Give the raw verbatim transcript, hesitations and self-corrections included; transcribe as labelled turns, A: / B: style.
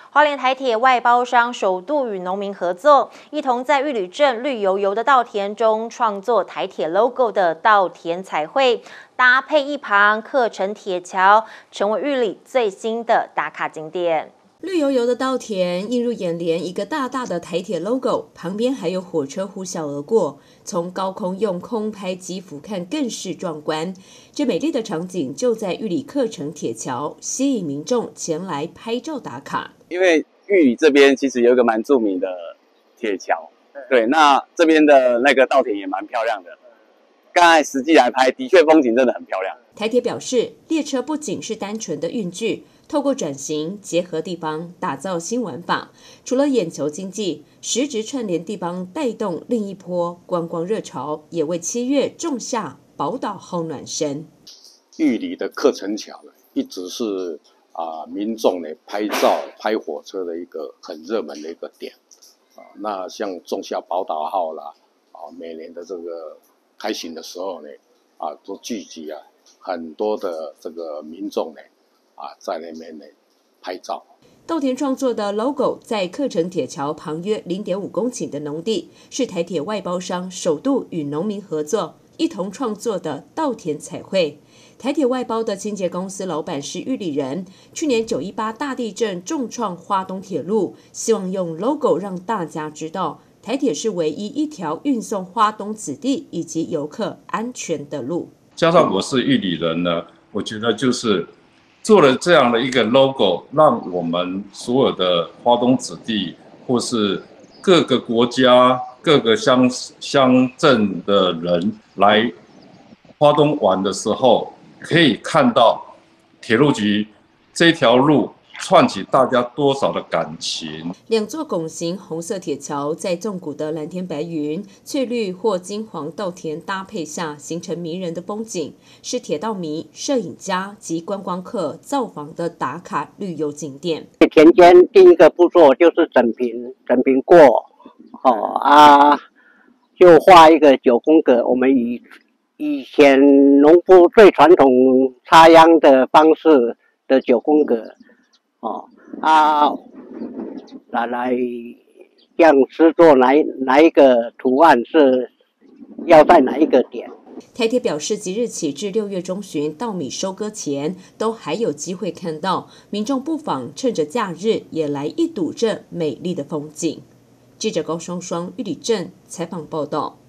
A: 花莲台铁外包商首度与农民合作，一同在玉里镇绿油油的稻田中创作台铁 logo 的稻田彩绘，搭配一旁刻成铁桥，成为玉里最新的打卡景点。
B: 绿油油的稻田映入眼帘，一个大大的台铁 logo， 旁边还有火车呼啸而过，从高空用空拍机俯瞰更是壮观。这美丽的场景就在玉里刻成铁桥，吸引民众前来拍照打卡。
C: 因为玉里这边其实有一个蛮著名的铁桥，对，那这边的那个稻田也蛮漂亮的。刚才实际来拍，的确风景真的很漂亮。
B: 台铁表示，列车不仅是单纯的运具，透过转型结合地方，打造新玩法。除了眼球经济，实质串联地方，带动另一波观光热潮，也为七月种下宝岛好暖身。
D: 玉里的刻成桥呢，一直是啊、呃、民众呢拍照、拍火车的一个很热门的一个点啊。那像种下宝岛号啦，啊，每年的这个开行的时候呢，啊，都聚集啊很多的这个民众呢，啊，在那边呢拍照。
B: 稻田创作的 logo 在刻成铁桥旁约 零点五公顷的农地，是台铁外包商首度与农民合作，一同创作的稻田彩绘。台铁外包的清洁公司老板是玉里人，去年九一八大地震重创花东铁路，希望用 logo 让大家知道，台铁是唯一一条运送花东子弟以及游客安全的路。
E: 加上我是玉里人呢，我觉得就是做了这样的一个 logo， 让我们所有的花东子弟或是各个国家、各个乡乡镇的人来花东玩的时候，可以看到铁路局这条路串起大家多少的感情。
B: 两座拱形红色铁桥在纵谷的蓝天白云、翠绿或金黄稻田搭配下，形成迷人的风景，是铁道迷、摄影家及观光客造访的打卡旅游景点。
F: 田间第一个步骤就是整平，整平过，哦啊，就画一个九宫格。我们以以前农夫最传统插秧的方式的九宫格。哦啊，来来，让师做哪哪一个图案是要在哪一个点？
B: 台铁表示，即日起至六月中旬稻米收割前，都还有机会看到，民众不妨趁着假日也来一睹这美丽的风景。记者高双双玉里镇采访报道。